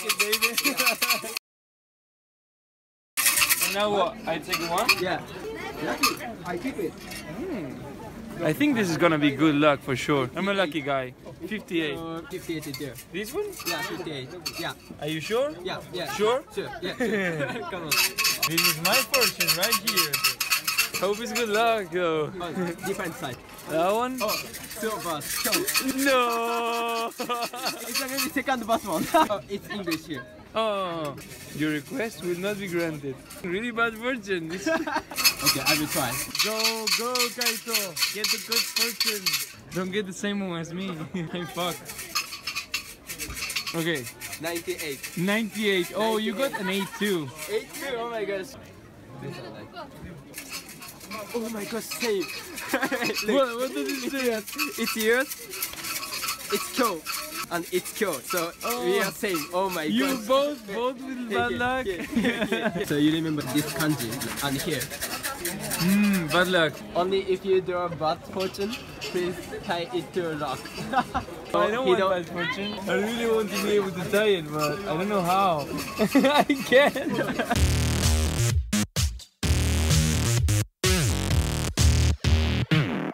it, baby. And now what? I take one? Yeah. I keep it. I think this is gonna be good luck for sure. I'm a lucky guy. 58. 58 is there. This one? Yeah, 58. Yeah. Are you sure? Yeah. Sure? Sure. Yeah. Sure. Come on. This is my fortune right here. Hope it's good luck though. Oh, different side. That one? Oh, two bus. No! It's gonna be second bus one. Oh, it's English here. Oh, your request will not be granted. Really bad fortune. This... Okay, I will try. Go, Kaito. Get the good fortune. Don't get the same one as me. I'm fucked. Okay. 98. 98. Oh, you got an 8 too. 8 too? Oh my gosh. Oh my gosh, same. What does it say? It's yours. It's Kyo. And it's Kyo. So we are same. Oh my gosh. You both with bad luck. So you remember this kanji and here. Bad luck. Only if you draw bad fortune, please tie it to a rock. I don't want bad fortune. I really want to be able to tie it, but I don't know how. I can't.